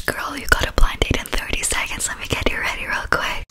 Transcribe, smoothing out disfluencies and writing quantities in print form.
Girl, you got a blind date in 30 seconds. Let me get you ready real quick.